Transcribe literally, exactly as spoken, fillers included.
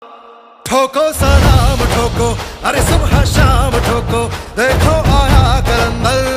ठोको सलाम ठोको, अरे सुबह शाम ठोको, देखो आया कलंदर।